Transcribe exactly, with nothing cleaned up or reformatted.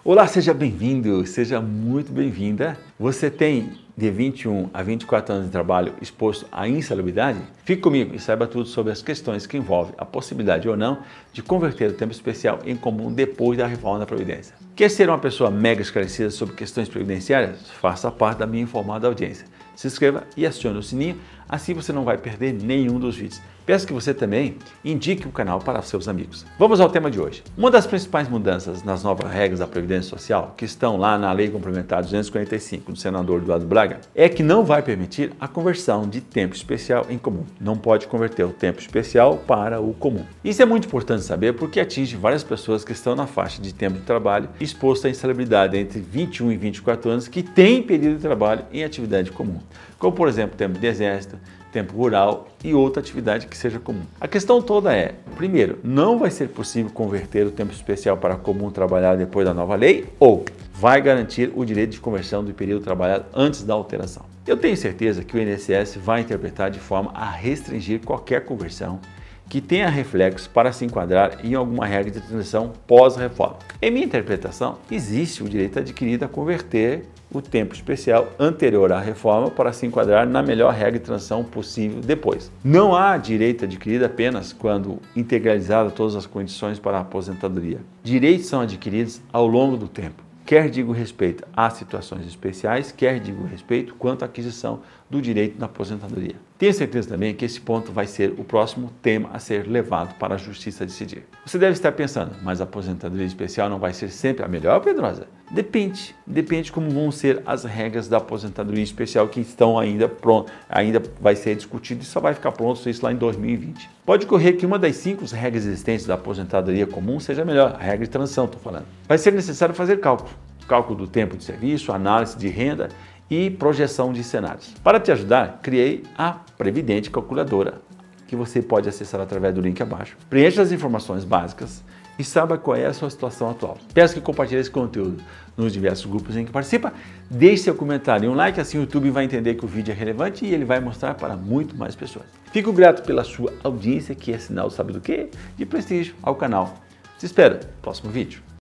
Olá, seja bem-vindo, seja muito bem-vinda. Você tem de vinte e um a vinte e quatro anos de trabalho exposto à insalubridade? Fique comigo e saiba tudo sobre as questões que envolvem a possibilidade ou não de converter o tempo especial em comum depois da reforma da Previdência. Quer ser uma pessoa mega esclarecida sobre questões previdenciárias? Faça parte da minha informada audiência. Se inscreva e acione o sininho, assim você não vai perder nenhum dos vídeos. Peço que você também indique o canal para seus amigos. Vamos ao tema de hoje. Uma das principais mudanças nas novas regras da Previdência Social, que estão lá na Lei Complementar duzentos e quarenta e cinco do senador Eduardo Braga, é que não vai permitir a conversão de tempo especial em comum. Não pode converter o tempo especial para o comum. Isso é muito importante saber porque atinge várias pessoas que estão na faixa de tempo de trabalho exposta à insalubridade entre vinte e um e vinte e quatro anos que têm período de trabalho em atividade comum, como por exemplo tempo de exército, tempo rural e outra atividade que seja comum. A questão toda é, primeiro, não vai ser possível converter o tempo especial para comum trabalhado depois da nova lei ou vai garantir o direito de conversão do período trabalhado antes da alteração. Eu tenho certeza que o I N S S vai interpretar de forma a restringir qualquer conversão que tenha reflexos para se enquadrar em alguma regra de transição pós-reforma. Em minha interpretação, existe o direito adquirido a converter o tempo especial anterior à reforma para se enquadrar na melhor regra de transição possível depois. Não há direito adquirido apenas quando integralizadas todas as condições para a aposentadoria. Direitos são adquiridos ao longo do tempo. Quer digo respeito a situações especiais, quer digo respeito quanto à aquisição do direito na aposentadoria. Tenho certeza também que esse ponto vai ser o próximo tema a ser levado para a Justiça decidir. Você deve estar pensando, mas a aposentadoria especial não vai ser sempre a melhor, Pedrosa? Depende, depende como vão ser as regras da aposentadoria especial que estão ainda prontas, ainda vai ser discutido e só vai ficar pronto isso lá em dois mil e vinte. Pode ocorrer que uma das cinco regras existentes da aposentadoria comum seja melhor, a regra de transição, estou falando. Vai ser necessário fazer cálculo, cálculo do tempo de serviço, análise de renda e projeção de cenários. Para te ajudar, criei a Previdente Calculadora, que você pode acessar através do link abaixo. Preencha as informações básicas e saiba qual é a sua situação atual. Peço que compartilhe esse conteúdo nos diversos grupos em que participa. Deixe seu comentário e um like, assim o YouTube vai entender que o vídeo é relevante e ele vai mostrar para muito mais pessoas. Fico grato pela sua audiência, que é sinal, sabe do quê? De prestígio ao canal. Te espero no próximo vídeo.